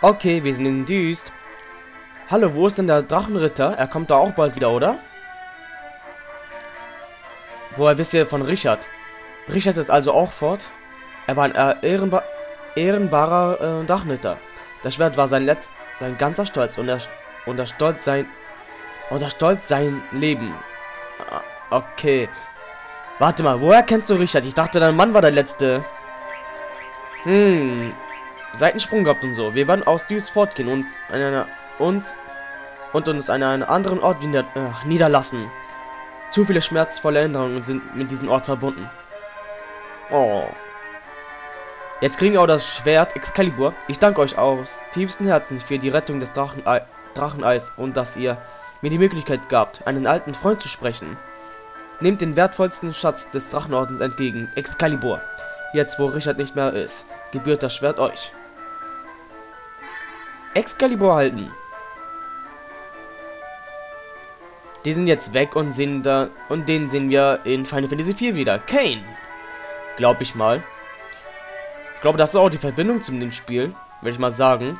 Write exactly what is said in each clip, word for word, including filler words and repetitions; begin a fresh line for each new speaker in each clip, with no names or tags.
Okay, wir sind in Düst. Hallo, wo ist denn der Drachenritter? Er kommt da auch bald wieder, oder? Woher wisst ihr von Richard? Richard ist also auch fort? Er war ein äh, ehrenba ehrenbarer äh, Drachenritter. Das Schwert war sein letzt sein ganzer Stolz und er und der Stolz sein und der Stolz sein Leben. Ah, okay. Warte mal, woher kennst du Richard? Ich dachte, dein Mann war der letzte. Hm. Seitensprung gehabt und so. Wir werden aus Düst fortgehen und an einer, uns und uns an einen anderen Ort nieder, äh, niederlassen. Zu viele schmerzvolle Erinnerungen sind mit diesem Ort verbunden. Oh. Jetzt kriegen wir auch das Schwert Excalibur. Ich danke euch aus tiefstem Herzen für die Rettung des Drachenei Dracheneis und dass ihr mir die Möglichkeit gabt, einen alten Freund zu sprechen. Nehmt den wertvollsten Schatz des Drachenordens entgegen, Excalibur. Jetzt, wo Richard nicht mehr ist, gebührt das Schwert euch. Excalibur halten. Die sind jetzt weg und sehen da und den sehen wir in Final Fantasy vier wieder. Kain. Glaube ich mal. Ich glaube, das ist auch die Verbindung zu dem Spiel, würde ich mal sagen.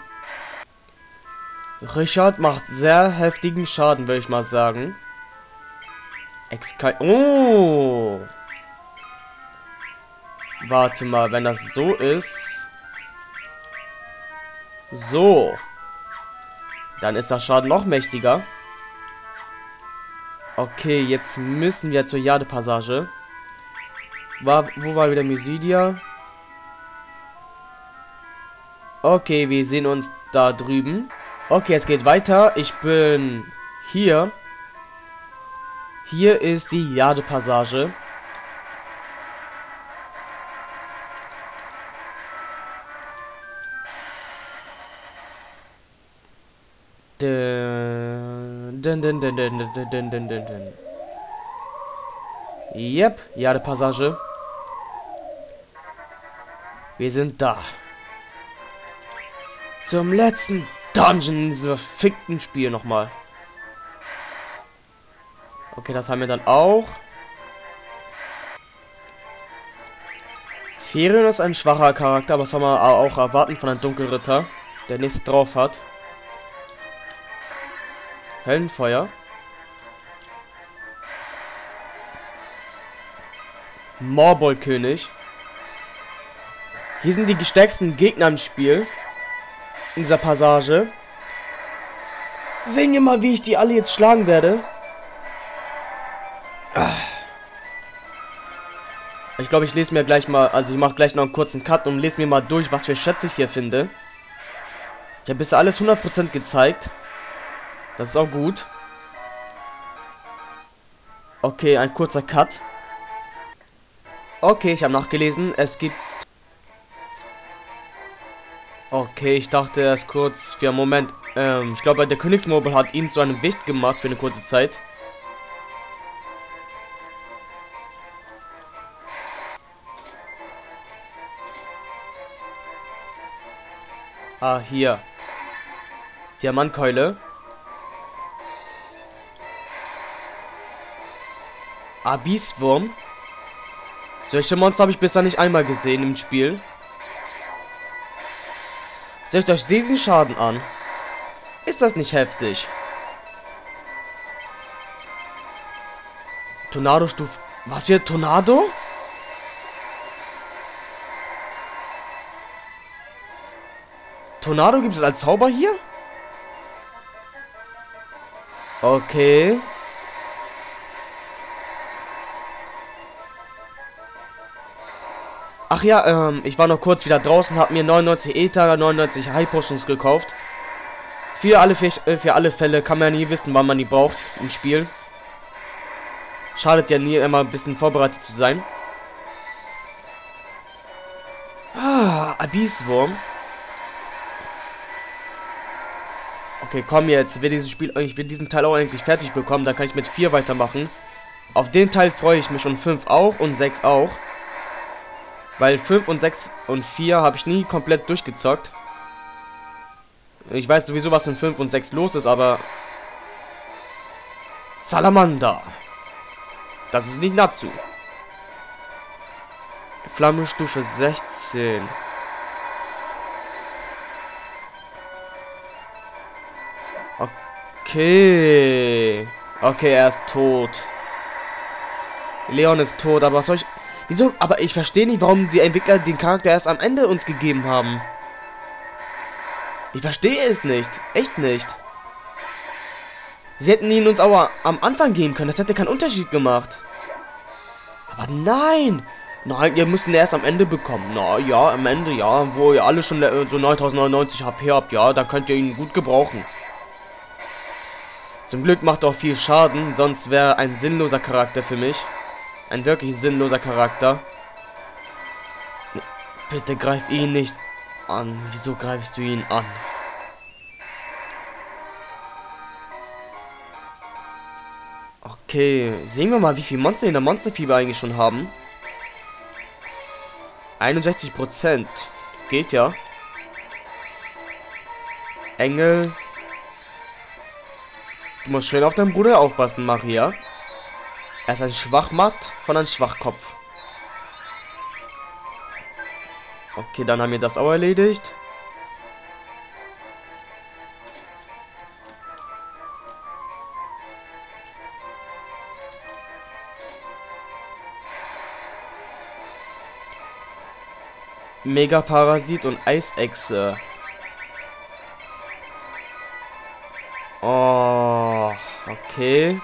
Richard macht sehr heftigen Schaden, würde ich mal sagen. Excal oh. Warte mal, wenn das so ist. So. Dann ist der Schaden noch mächtiger. Okay, jetzt müssen wir zur Jade-Passage. War, wo war wieder Mysidia? Okay, wir sehen uns da drüben. Okay, es geht weiter. Ich bin hier. Hier ist die Jade-Passage. Dun, dun, dun, dun, dun, dun, dun, dun, dun. Yep, Jade-Passage. Wir sind da. Zum letzten Dungeon in diesem verfickten Spiel nochmal. Okay, das haben wir dann auch. Firion ist ein schwacher Charakter, aber das soll man auch erwarten von einem Dunkelritter, der nichts drauf hat. Höllenfeuer. Morbol-König. Hier sind die stärksten Gegner im Spiel. In dieser Passage. Sehen wir mal, wie ich die alle jetzt schlagen werde. Ich glaube, ich lese mir gleich mal, also ich mache gleich noch einen kurzen Cut und lese mir mal durch, was für Schätze ich hier finde. Ich habe bisher alles hundert Prozent gezeigt. Das ist auch gut. Okay, ein kurzer Cut. Okay, ich habe nachgelesen. Es gibt... Okay, ich dachte erst kurz für einen Moment. Ähm, ich glaube, der Königsmorbol hat ihn zu einem Wicht gemacht für eine kurze Zeit. Ah, hier. Diamantkeule. Abysswurm. Solche Monster habe ich bisher nicht einmal gesehen im Spiel. Seht euch diesen Schaden an. Ist das nicht heftig? Tornado-Stufe. Was für Tornado? Tornado gibt es als Zauber hier? Okay. Ach ja, ähm, ich war noch kurz wieder draußen, habe mir neunundneunzig Ether, neunundneunzig High Potions gekauft. Für alle, für, für alle Fälle kann man ja nie wissen, wann man die braucht im Spiel. Schadet ja nie, immer ein bisschen vorbereitet zu sein. Ah, Abysswurm. Okay, komm jetzt. Ich will dieses Spiel, ich will diesen Teil auch eigentlich fertig bekommen. Dann kann ich mit vier weitermachen. Auf den Teil freue ich mich und fünf auch und sechs auch. Weil fünf und sechs und vier habe ich nie komplett durchgezockt. Ich weiß sowieso, was in fünf und sechs los ist, aber... Salamander. Das ist nicht Natsu. Flammenstufe sechzehn. Okay. Okay, er ist tot. Leon ist tot, aber was soll ich... Wieso? Aber ich verstehe nicht, warum die Entwickler den Charakter erst am Ende uns gegeben haben. Ich verstehe es nicht. Echt nicht. Sie hätten ihn uns aber am Anfang geben können. Das hätte keinen Unterschied gemacht. Aber nein. Nein, ihr müsst ihn erst am Ende bekommen. Na ja, am Ende, ja. Wo ihr alle schon so neuntausendneunundneunzig H P habt, ja. Da könnt ihr ihn gut gebrauchen. Zum Glück macht er auch viel Schaden. Sonst wäre ein sinnloser Charakter für mich. Ein wirklich sinnloser Charakter. Bitte greif ihn nicht an. Wieso greifst du ihn an? Okay, sehen wir mal, wie viele Monster in der Monsterfieber eigentlich schon haben. einundsechzig Prozent. Geht ja. Engel. Du musst schön auf deinen Bruder aufpassen, Maria. Er ist ein Schwachmatt von einem Schwachkopf. Okay, dann haben wir das auch erledigt. Megaparasit und Eisechse. Oh, okay.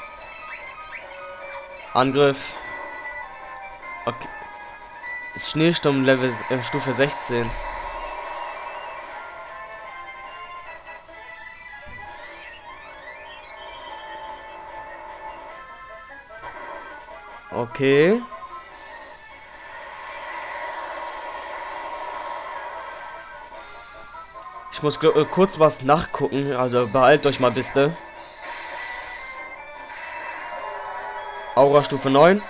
Angriff. Okay. Schneesturm Level äh, Stufe sechzehn. Okay. Ich muss äh, kurz was nachgucken, also beeilt euch mal bitte. Aura Stufe neun.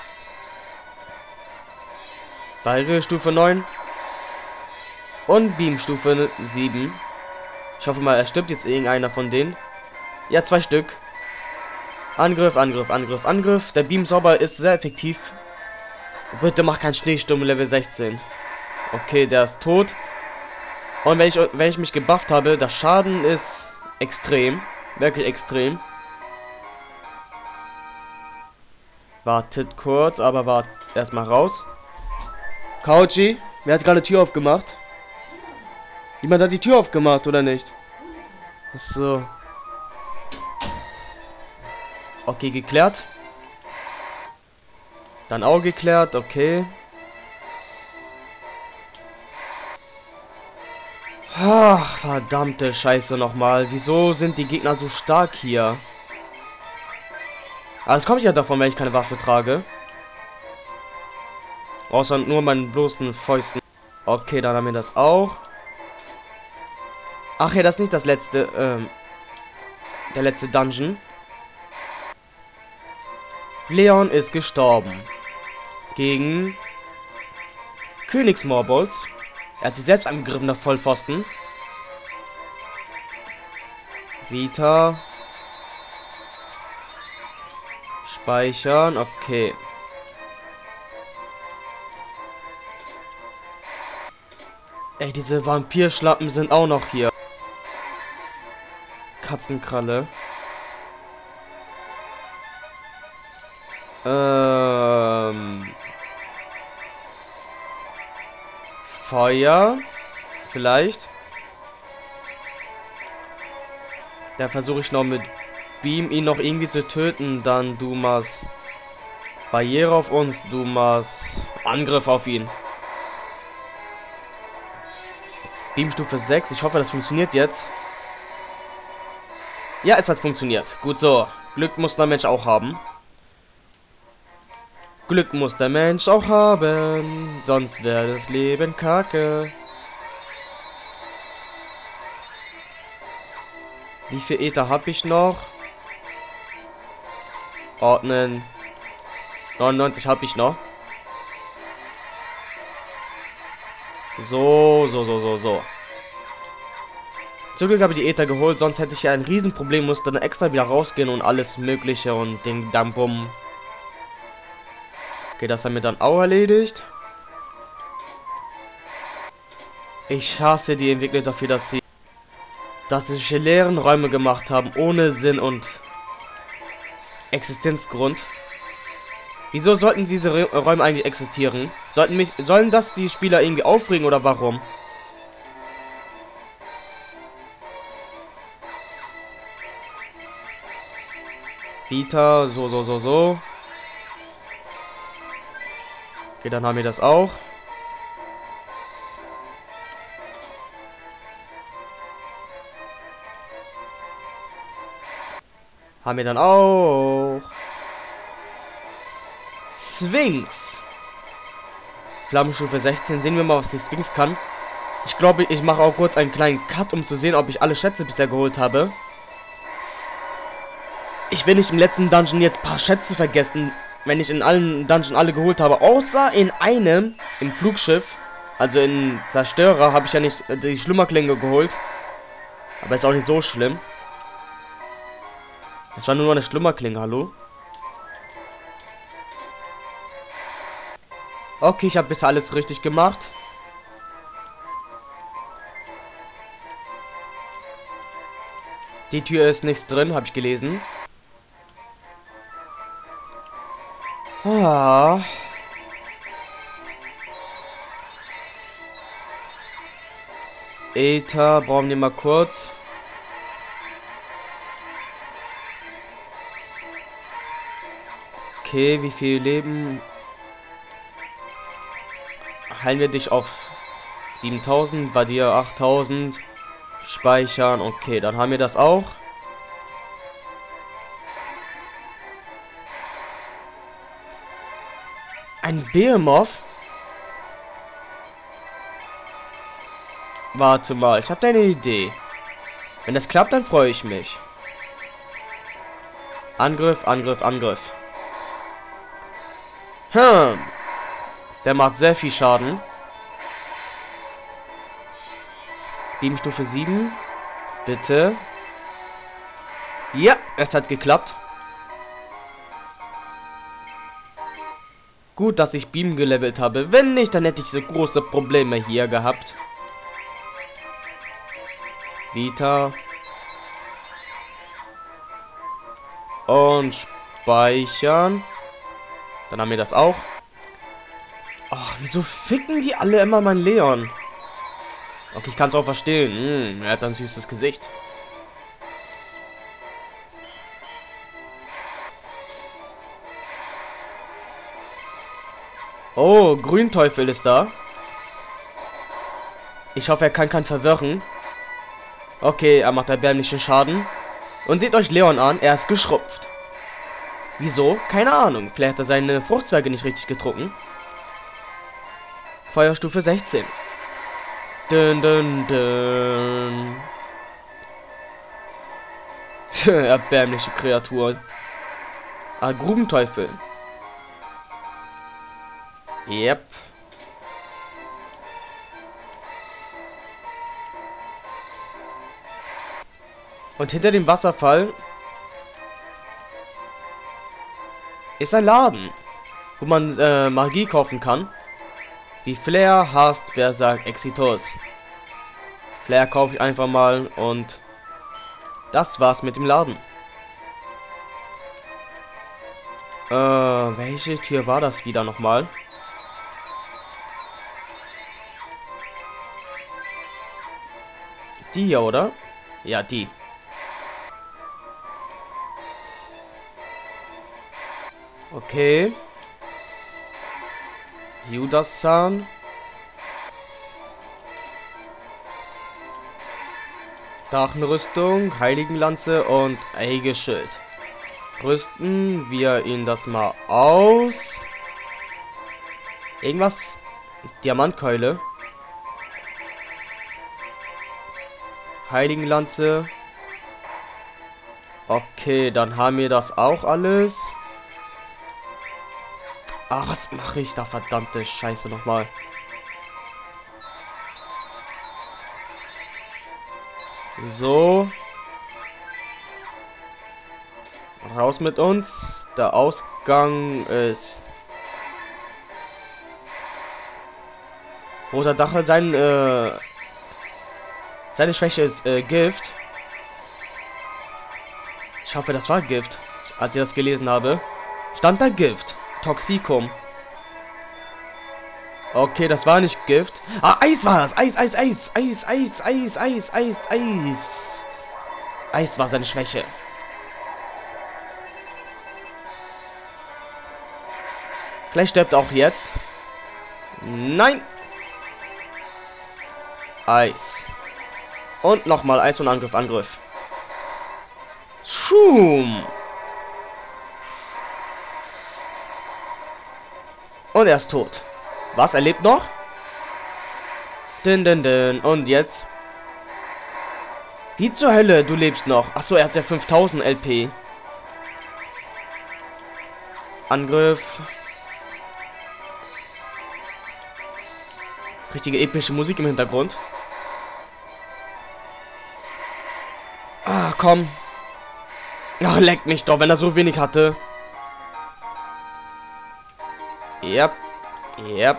Barriere Stufe neun. Und Beam Stufe sieben. Ich hoffe mal, er stirbt jetzt irgendeiner von denen. Ja, zwei Stück. Angriff, Angriff, Angriff, Angriff. Der Beam Zauber ist sehr effektiv. Bitte mach keinen Schneesturm Level sechzehn. Okay, der ist tot. Und wenn ich, wenn ich mich gebufft habe, der Schaden ist extrem. Wirklich extrem. Wartet kurz, aber wart erstmal raus. Kauchi, wer hat gerade die Tür aufgemacht? Jemand hat die Tür aufgemacht, oder nicht? Ach so. Okay, geklärt. Dann auch geklärt, okay. Ach, verdammte Scheiße nochmal. Wieso sind die Gegner so stark hier? Aber das kommt ja davon, wenn ich keine Waffe trage. Außer nur meinen bloßen Fäusten. Okay, dann haben wir das auch. Ach ja, das ist nicht das letzte, ähm, der letzte Dungeon. Leon ist gestorben. Gegen Königsmorbolz. Er hat sich selbst angegriffen, der Vollpfosten. Vita. Speichern, okay. Ey, diese Vampirschlappen sind auch noch hier. Katzenkralle. Ähm. Feuer. Vielleicht. Da versuche ich noch mit Beam ihn noch irgendwie zu töten. Dann du machst Barriere auf uns. Du machst Angriff auf ihn. Beam Stufe sechs. Ich hoffe, das funktioniert jetzt. Ja, es hat funktioniert. Gut so. Glück muss der Mensch auch haben. Glück muss der Mensch auch haben. Sonst wäre das Leben kacke. Wie viel Ether habe ich noch? Ordnen. neunundneunzig habe ich noch. So, so, so, so, so. Zum Glück habe ich die Ether geholt, sonst hätte ich ja ein Riesenproblem, musste dann extra wieder rausgehen und alles mögliche und den Dampum. Okay, das haben wir dann auch erledigt. Ich hasse die Entwickler dafür, dass sie dass sie sich leeren Räume gemacht haben, ohne Sinn und Existenzgrund. Wieso sollten diese Re Räume eigentlich existieren? Sollten mich, sollen das die Spieler irgendwie aufregen oder warum? Vita, so, so, so, so. Okay, dann haben wir das auch. Haben wir dann auch. Sphinx. Flammenstufe sechzehn. Sehen wir mal, was die Sphinx kann. Ich glaube, ich mache auch kurz einen kleinen Cut, um zu sehen, ob ich alle Schätze bisher geholt habe. Ich will nicht im letzten Dungeon jetzt ein paar Schätze vergessen, wenn ich in allen Dungeons alle geholt habe. Außer in einem, im Flugschiff, also in Zerstörer, habe ich ja nicht die Schlummerklinge geholt. Aber ist auch nicht so schlimm. Das war nur eine Schlummerklinge, hallo? Okay, ich habe bisher alles richtig gemacht. Die Tür ist nichts drin, habe ich gelesen. Ah. Ether, brauchen wir mal kurz. Okay, wie viel Leben? Heilen wir dich auf siebentausend, bei dir achttausend. Speichern, okay, dann haben wir das auch. Ein Behemoth? Warte mal, ich habe da eine Idee. Wenn das klappt, dann freue ich mich. Angriff, Angriff, Angriff. Hm. Der macht sehr viel Schaden. Beamstufe sieben. Bitte. Ja, es hat geklappt. Gut, dass ich Beam gelevelt habe. Wenn nicht, dann hätte ich so große Probleme hier gehabt. Vita. Und speichern. Dann haben wir das auch. Ach, wieso ficken die alle immer mein Leon? Okay, ich kann es auch verstehen. Hm, er hat ein süßes Gesicht. Oh, Grünteufel ist da. Ich hoffe, er kann keinen verwirren. Okay, er macht erbärmlichen Schaden. Und seht euch Leon an, er ist geschrumpft. Wieso? Keine Ahnung. Vielleicht hat er seine Fruchtzweige nicht richtig getrunken. Feuerstufe sechzehn. Dun, dun, dun. Erbärmliche Kreatur. Ah, Grubenteufel. Yep. Und hinter dem Wasserfall ist ein Laden, wo man äh, Magie kaufen kann. Wie Flair, Hast, Berserk, Exitus. Flair kaufe ich einfach mal und das war's mit dem Laden. Äh, welche Tür war das wieder nochmal? Die hier, oder? Ja, die. Okay. Judas-Zahn. Drachenrüstung, Heiligenlanze und Eigeschild. Rüsten wir ihn das mal aus. Irgendwas. Diamantkeule. Heiligenlanze. Okay, dann haben wir das auch alles. Ah, was mache ich da? Verdammte Scheiße nochmal. So. Raus mit uns. Der Ausgang ist... Roter Dache sein, äh... Seine Schwäche ist äh, Gift. Ich hoffe, das war Gift. Als ich das gelesen habe, stand da Gift. Toxicum. Okay, das war nicht Gift. Ah, Eis war es. Eis, Eis, Eis. Eis, Eis, Eis, Eis, Eis, Eis. Eis war seine Schwäche. Vielleicht stirbt er auch jetzt. Nein. Eis. Und nochmal Eis und Angriff, Angriff. Schum. Und er ist tot. Was? Er lebt noch? Din, din, din. Und jetzt? Wie zur Hölle? Du lebst noch. Achso, er hat ja fünftausend L P. Angriff. Richtige epische Musik im Hintergrund. Ah, komm. Ach, leck mich doch, wenn er so wenig hatte. Yep. Yep.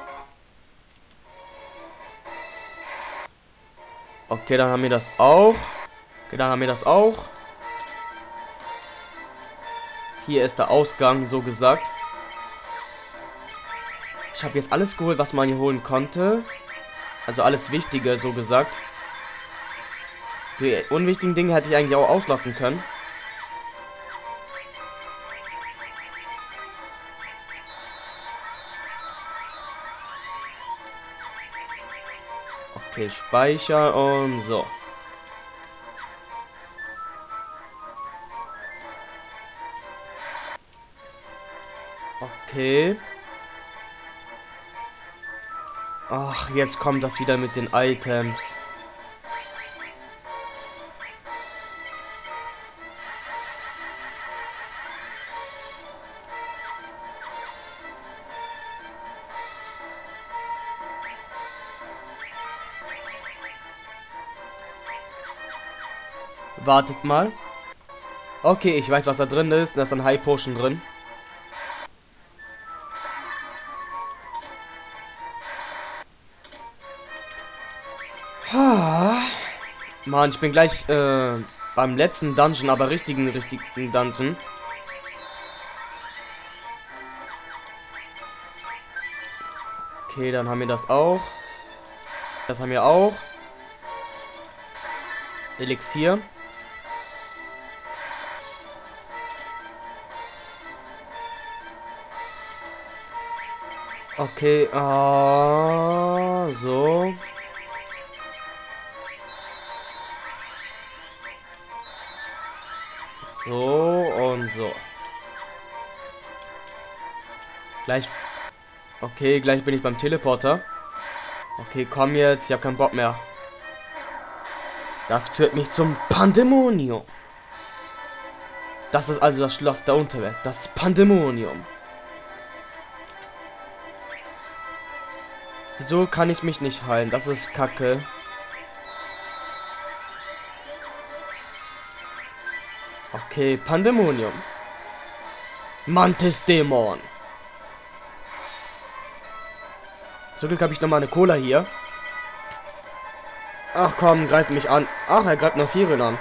Okay, dann haben wir das auch. Okay, dann haben wir das auch. Hier ist der Ausgang, so gesagt. Ich habe jetzt alles geholt, was man hier holen konnte. Also alles Wichtige, so gesagt. Die unwichtigen Dinge hätte ich eigentlich auch auslassen können. Okay, Speicher und so. Okay. Ach, jetzt kommt das wieder mit den Items. Wartet mal. Okay, ich weiß, was da drin ist. Da ist ein High Potion drin. Mann, ich bin gleich äh, beim letzten Dungeon, aber richtigen, richtigen Dungeon. Okay, dann haben wir das auch. Das haben wir auch. Elixier. Okay, ah, so. So und so. Gleich. Okay, gleich bin ich beim Teleporter. Okay, komm jetzt. Ich habe keinen Bock mehr. Das führt mich zum Pandemonium. Das ist also das Schloss der Unterwelt. Das Pandemonium. Wieso kann ich mich nicht heilen? Das ist Kacke. Okay, Pandemonium. Mantis Dämon. Zum Glück habe ich noch mal eine Cola hier. Ach komm, greift mich an. Ach, er greift noch Viren an.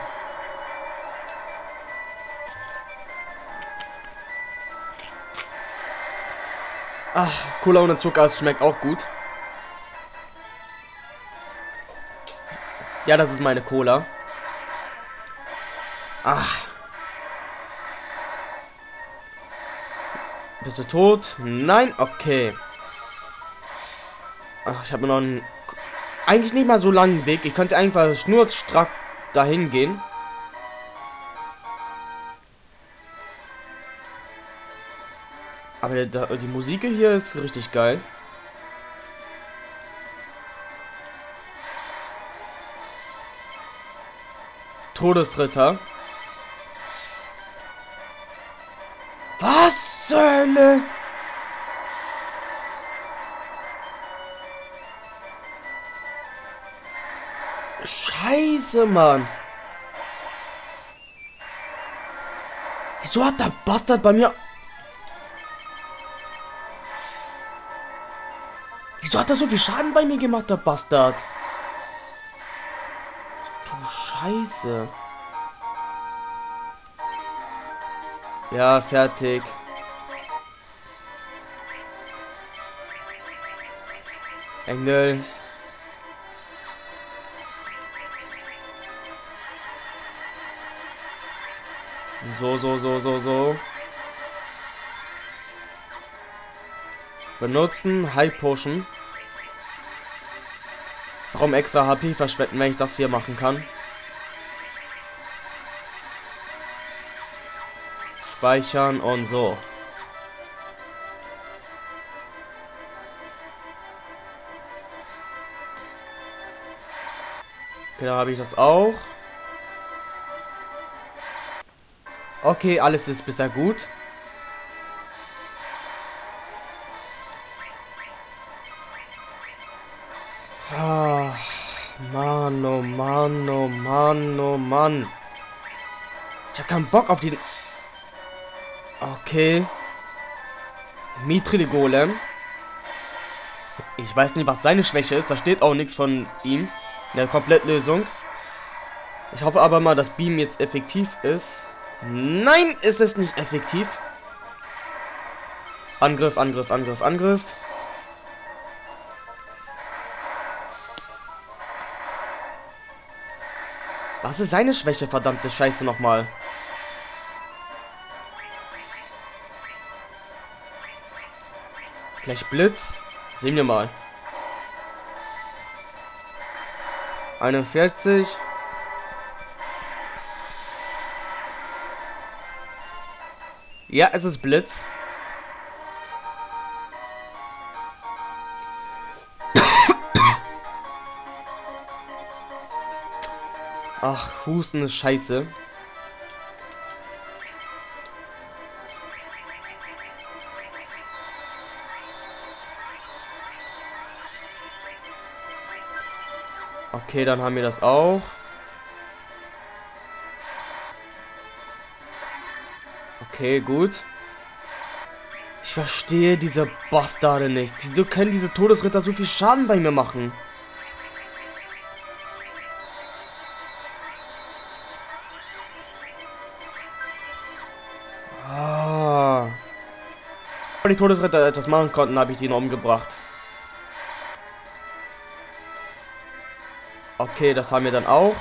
Ach, Cola ohne Zucker, es schmeckt auch gut. Ja, das ist meine Cola. Ach. Bist du tot? Nein? Okay. Ach, ich habe noch einen... Eigentlich nicht mal so langen Weg. Ich könnte einfach schnurstrack dahin gehen. Aber die, die Musik hier ist richtig geil. Todesritter. Was zur Hölle? Scheiße, Mann. Wieso hat der Bastard bei mir... Wieso hat er so viel Schaden bei mir gemacht, der Bastard? Scheiße. Ja, fertig. Engel. So, so, so, so, so. Benutzen. High Potion. Warum extra H P verschwenden, wenn ich das hier machen kann? Speichern und so. Okay, da habe ich das auch. Okay, alles ist bisher gut. Ah, Mann, oh Mann, oh Mann, oh Mann. Ich habe keinen Bock auf diesen... Okay. Mithril Golem. Ich weiß nicht, was seine Schwäche ist. Da steht auch nichts von ihm in der Komplettlösung. Ich hoffe aber mal, dass Beam jetzt effektiv ist. Nein, ist es nicht effektiv. Angriff, Angriff, Angriff, Angriff. Was ist seine Schwäche, verdammte Scheiße nochmal? Gleich Blitz. Sehen wir mal. einundvierzig. Ja, es ist Blitz. Ach, Husten ist scheiße. Okay, dann haben wir das auch. Okay, gut. Ich verstehe diese Bastarde nicht. Wieso können diese Todesritter so viel Schaden bei mir machen? Ah. Wenn die Todesritter etwas machen konnten, habe ich ihn umgebracht. Okay, das haben wir dann auch.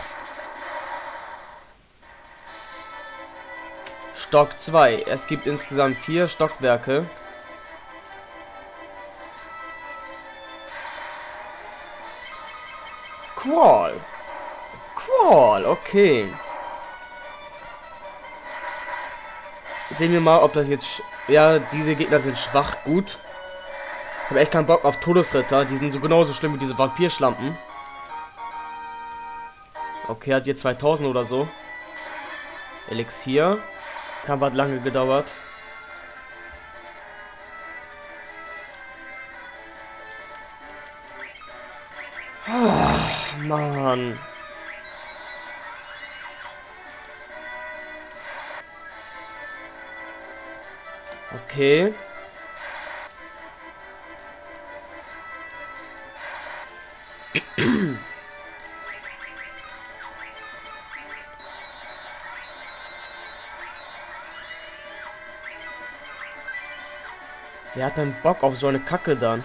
Stock zwei. Es gibt insgesamt vier Stockwerke. Qual. Qual, okay. Sehen wir mal, ob das jetzt... Ja, diese Gegner sind schwach, gut. Ich habe echt keinen Bock auf Todesritter. Die sind so genauso schlimm wie diese Vampirschlampen. Okay, hat hier zweitausend oder so. Elixier. Kampf hat lange gedauert. Ah, Mann. Okay. Wer hat denn Bock auf so eine Kacke dann?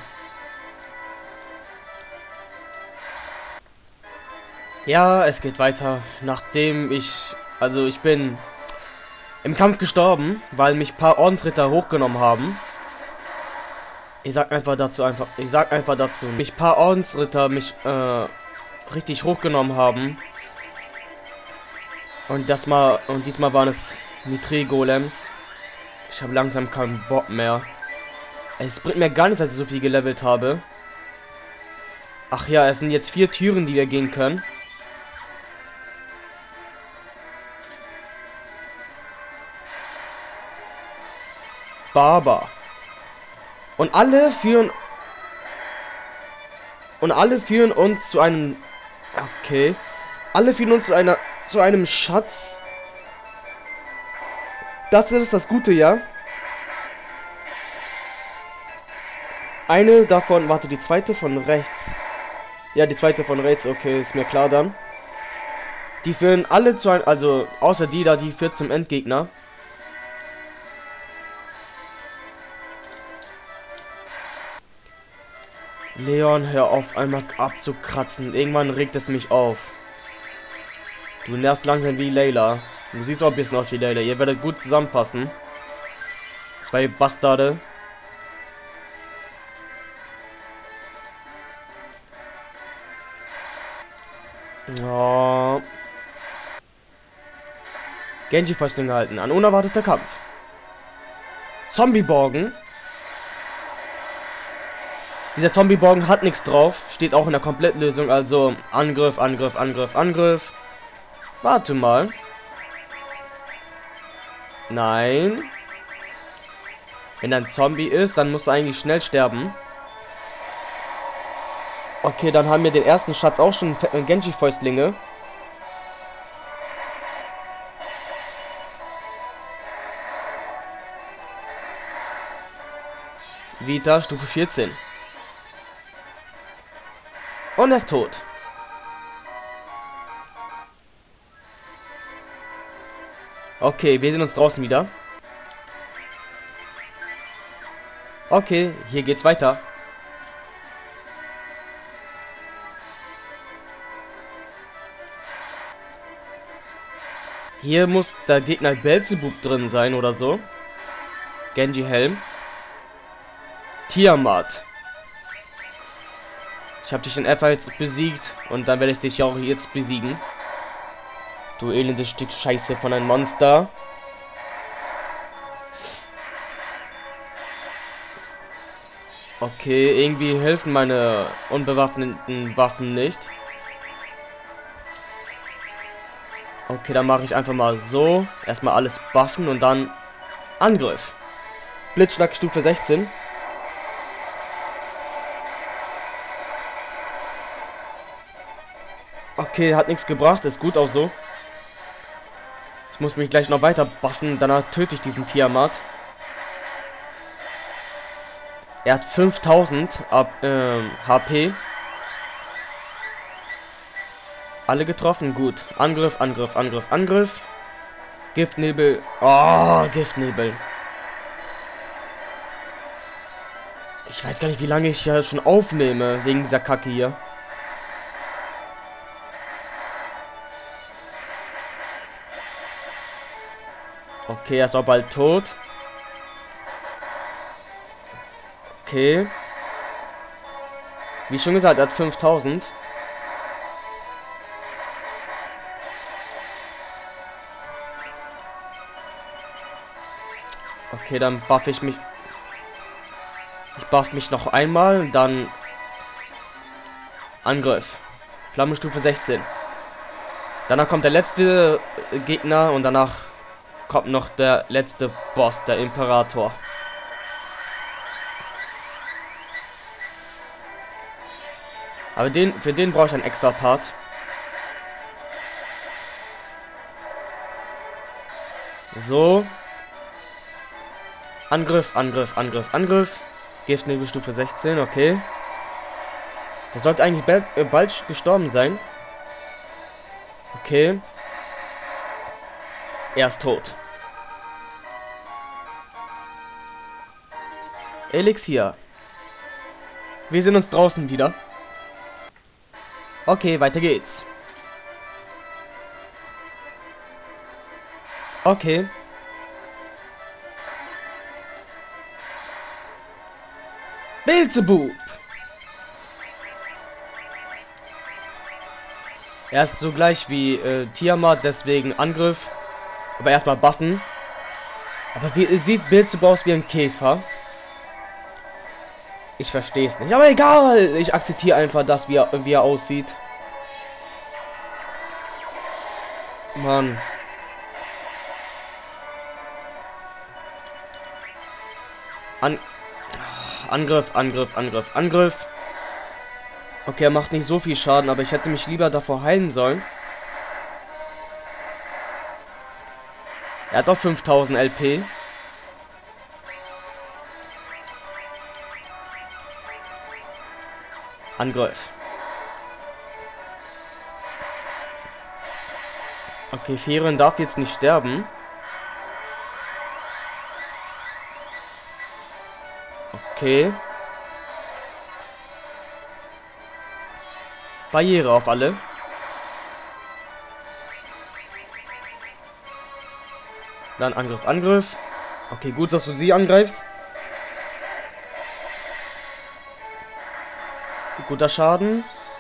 Ja, es geht weiter. Nachdem ich... Also ich bin im Kampf gestorben, weil mich ein paar Ordensritter hochgenommen haben. Ich sag einfach dazu einfach... Ich sag einfach dazu. Mich ein paar Ordensritter mich äh, richtig hochgenommen haben. Und das mal... Und diesmal waren es Mithril Golems. Ich habe langsam keinen Bock mehr. Es bringt mir gar nichts, dass ich so viel gelevelt habe. Ach ja, es sind jetzt vier Türen, die wir gehen können. Barber. Und alle führen... Und alle führen uns zu einem... Okay. Alle führen uns zu einer... Zu einem Schatz. Das ist das Gute, ja. Eine davon, warte, die zweite von rechts. Ja, die zweite von rechts, okay, ist mir klar dann. Die führen alle zu einem, also außer die da, die führt zum Endgegner. Leon, hör auf, einmal abzukratzen. Irgendwann regt es mich auf. Du nervst langsam wie Layla. Du siehst auch ein bisschen aus wie Layla. Ihr werdet gut zusammenpassen. Zwei Bastarde. Oh. Genji-Fäustlinge halten. Ein unerwarteter Kampf. Zombie-Borgen. Dieser Zombie-Borgen hat nichts drauf. Steht auch in der Komplettlösung. Also Angriff, Angriff, Angriff, Angriff. Warte mal. Nein. Wenn ein Zombie ist, dann muss er eigentlich schnell sterben. Okay, dann haben wir den ersten Schatz auch schon. Genji-Fäustlinge. Vita, Stufe vierzehn. Und er ist tot. Okay, wir sehen uns draußen wieder. Okay, hier geht's weiter. Hier muss der Gegner Belzebub drin sein oder so. Genji Helm. Tiamat. Ich habe dich in F jetzt besiegt und dann werde ich dich auch jetzt besiegen. Du elendes Stück Scheiße von einem Monster. Okay, irgendwie helfen meine unbewaffneten Waffen nicht. Okay, dann mache ich einfach mal so. Erstmal alles buffen und dann Angriff. Blitzschlag Stufe sechzehn. Okay, hat nichts gebracht, ist gut auch so. Ich muss mich gleich noch weiter buffen, danach töte ich diesen Tiamat. Er hat fünftausend ab, ähm, H P. Alle getroffen, gut. Angriff, Angriff, Angriff, Angriff. Giftnebel. Oh, Giftnebel. Ich weiß gar nicht, wie lange ich ja schon aufnehme, wegen dieser Kacke hier. Okay, er ist auch bald tot. Okay. Wie schon gesagt, er hat fünftausend. Okay, dann buff ich mich. Ich buff mich noch einmal, dann Angriff. Flammenstufe sechzehn. Danach kommt der letzte Gegner und danach kommt noch der letzte Boss, der Imperator. Aber den, für den brauche ich einen extra Part. So. Angriff, Angriff, Angriff, Angriff. Giftnebel Stufe sechzehn, okay. Der sollte eigentlich bald, äh, bald gestorben sein. Okay. Er ist tot. Elixier. Wir sehen uns draußen wieder. Okay, weiter geht's. Okay. Belzebub. Er ist so gleich wie äh, Tiamat, deswegen Angriff. Aber erstmal buffen. Aber wie sieht Belzebub aus wie ein Käfer? Ich verstehe es nicht. Aber egal. Ich akzeptiere einfach das, wie er, wie er aussieht. Mann. An Angriff, Angriff, Angriff, Angriff. Okay, er macht nicht so viel Schaden, aber ich hätte mich lieber davor heilen sollen. Er hat doch fünftausend L P. Angriff. Okay, Ferion darf jetzt nicht sterben. Okay. Barriere auf alle. Dann Angriff, Angriff. Okay, gut, dass du sie angreifst. Guter Schaden.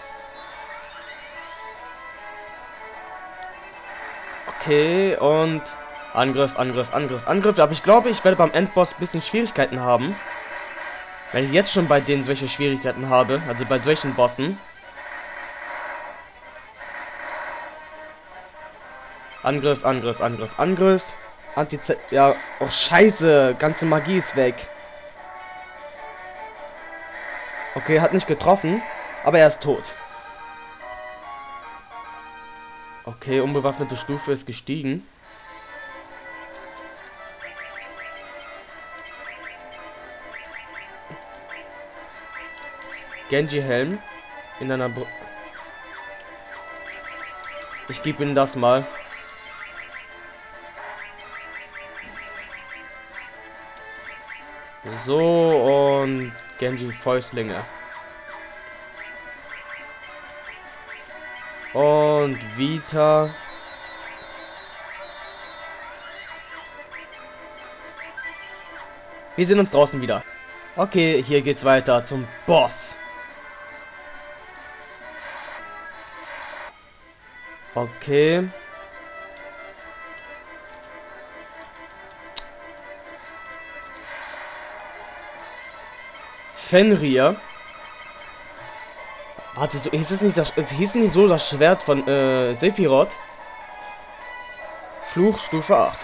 Okay, und Angriff, Angriff, Angriff, Angriff. Aber ich glaube, ich werde beim Endboss ein bisschen Schwierigkeiten haben. Weil ich jetzt schon bei denen solche Schwierigkeiten habe. Also bei solchen Bossen. Angriff, Angriff, Angriff, Angriff. Anti-Z... Ja, oh scheiße. Ganze Magie ist weg. Okay, hat nicht getroffen. Aber er ist tot. Okay, unbewaffnete Stufe ist gestiegen. Genji-Helm. In einer... Br ich gebe ihm das mal. So, und Genji Fäustlinge. Und Vita. Wir sehen uns draußen wieder. Okay, hier geht's weiter zum Boss. Okay. Fenrir. Warte, so hieß es nicht das, es hieß nicht so das Schwert von äh, Sephiroth? Fluch Stufe acht.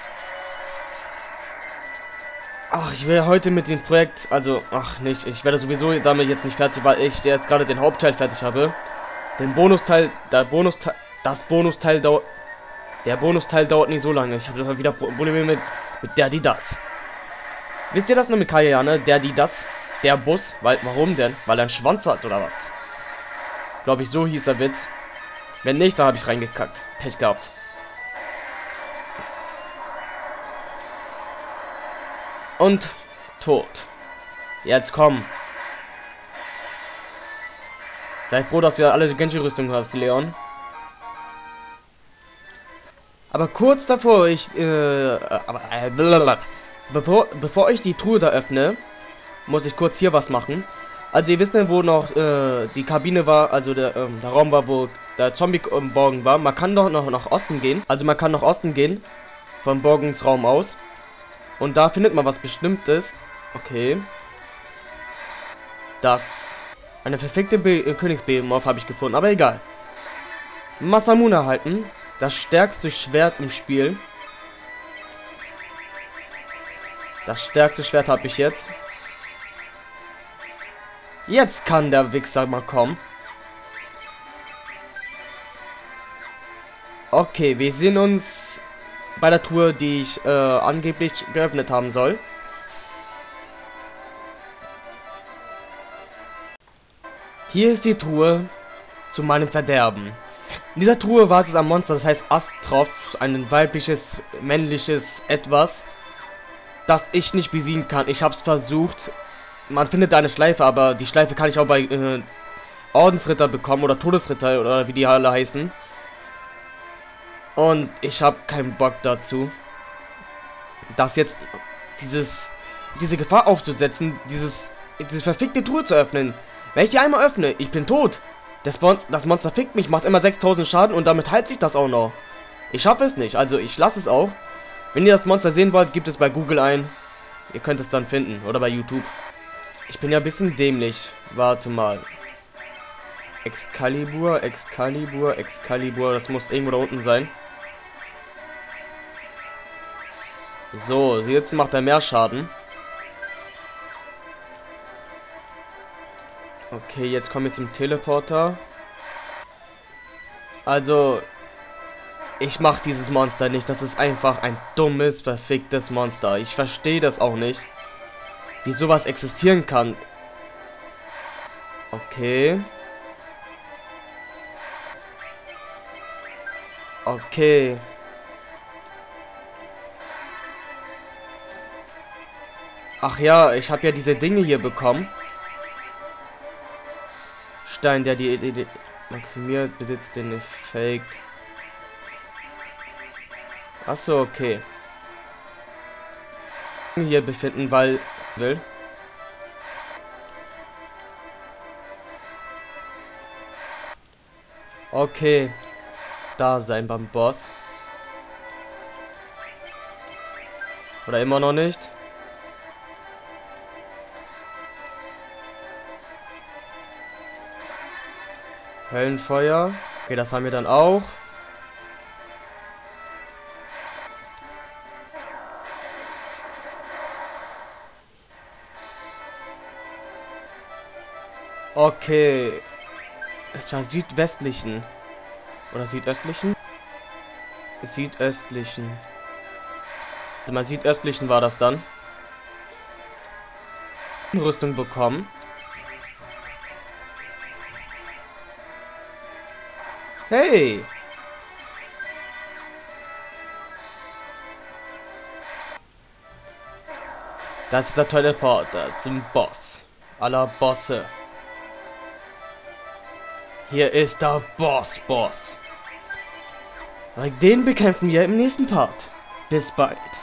Ach, ich will heute mit dem Projekt, also, ach nicht, ich werde sowieso damit jetzt nicht fertig, weil ich jetzt gerade den Hauptteil fertig habe. Den Bonusteil, der Bonusteil, das Bonusteil dauert, der Bonusteil dauert nicht so lange. Ich habe wieder Probleme mit, mit der, die, das. Wisst ihr das nur mit Kaya, ne? Der, die, das, der Bus, weil, warum denn? Weil er einen Schwanz hat, oder was? Glaube ich, so hieß der Witz. Wenn nicht, da habe ich reingekackt. Pech gehabt. Und tot. Jetzt komm. Sei froh, dass du alle Genji-Rüstung hast, Leon. Aber kurz davor ich, äh, aber, äh, blablabla. bevor, bevor ich die Truhe da öffne, muss ich kurz hier was machen. Also ihr wisst ja, wo noch äh, die Kabine war, also der, ähm, der Raum war, wo der Zombie im Borgen war. Man kann doch noch nach Osten gehen. Also man kann nach Osten gehen. Vom Borgensraum aus. Und da findet man was Bestimmtes. Okay. Das. Eine verfickte äh, Königsbehemoth habe ich gefunden, aber egal. Masamune erhalten. Das stärkste Schwert im Spiel. Das stärkste Schwert habe ich jetzt. Jetzt kann der Wichser mal kommen. Okay, wir sehen uns bei der Truhe, die ich äh, angeblich geöffnet haben soll. Hier ist die Truhe zu meinem Verderben. In dieser Truhe wartet ein Monster, das heißt Astroth, ein weibliches, männliches Etwas, das ich nicht besiegen kann. Ich habe es versucht. Man findet eine Schleife, aber die Schleife kann ich auch bei äh, Ordensritter bekommen oder Todesritter oder wie die alle heißen. Und ich habe keinen Bock dazu, das jetzt dieses diese Gefahr aufzusetzen, dieses diese verfickte Truhe zu öffnen. Wenn ich die einmal öffne, ich bin tot. Das, Mon das Monster fickt mich, macht immer sechstausend Schaden und damit heilt sich das auch noch. Ich schaffe es nicht, also ich lasse es auch. Wenn ihr das Monster sehen wollt, gebt es bei Google ein. Ihr könnt es dann finden oder bei YouTube. Ich bin ja ein bisschen dämlich. Warte mal. Excalibur, Excalibur, Excalibur. Das muss irgendwo da unten sein. So, jetzt macht er mehr Schaden. Okay, jetzt kommen wir zum Teleporter. Also, ich mach dieses Monster nicht. Das ist einfach ein dummes, verficktes Monster. Ich verstehe das auch nicht, wie sowas existieren kann. Okay. Okay. Ach ja, ich habe ja diese Dinge hier bekommen. Stein, der die, die, die maximiert, besitzt den Effekt. Achso, okay. Hier befinden, weil will. Okay. Da sein beim Boss. Oder immer noch nicht. Höllenfeuer. Okay, das haben wir dann auch. Okay. Es war südwestlichen. Oder südöstlichen? Südöstlichen. Also mal südöstlichen war das dann. Rüstung bekommen. Hey! Das ist der Teleporter zum Boss aller Bosse. Hier ist der Boss-Boss. Den bekämpfen wir im nächsten Part. Bis bald.